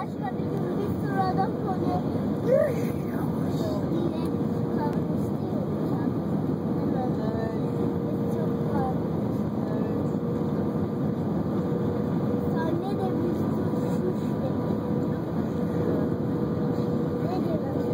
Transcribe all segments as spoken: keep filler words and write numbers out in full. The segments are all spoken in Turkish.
başka bir gün bir sırada konuyor. diye kalmıştı uçak. Çok var. Anne de bir suç dedi. Ne dedi?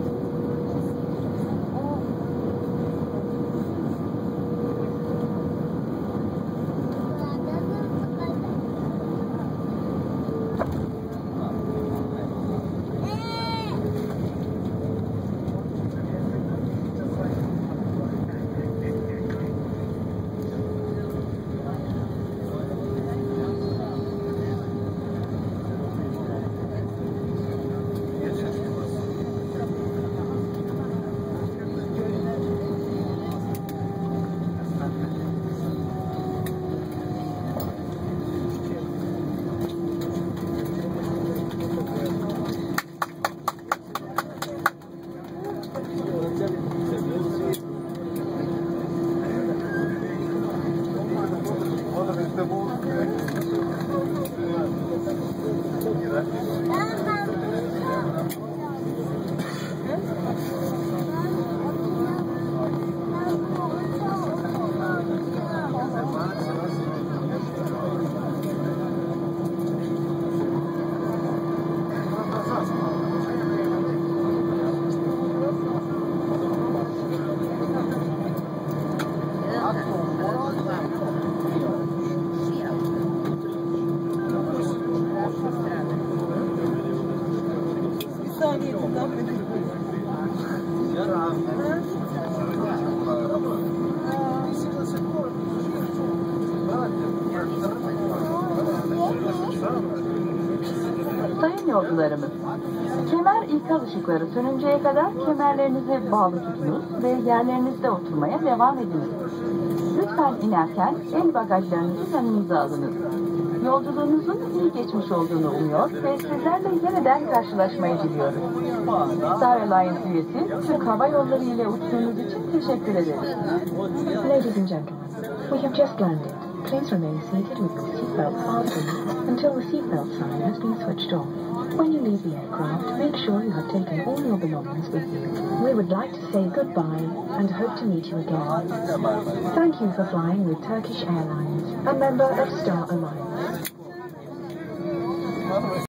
Sayın yolcularımız, kemer ikaz ışıkları sönünceye kadar kemerlerinizi bağlı tutunuz ve yerlerinizde oturmaya devam ediniz. Lütfen inerken el bagajlarınızı yanınıza alınız. Yolculuğunuzun iyi geçmiş olduğunu umuyor ve sizlerle yeniden karşılaşmayı diliyoruz. Star Alliance üyesi Türk Hava Yolları ile uçtuğunuz için teşekkür ederiz. Ladies and gentlemen, we have just landed. Please remain seated with your seatbelt fastened until the seatbelt sign has been switched off. When you leave the aircraft, make sure you have taken all your belongings with you. We would like to say goodbye and hope to meet you again. Thank you for flying with Turkish Airlines, a member of Star Alliance.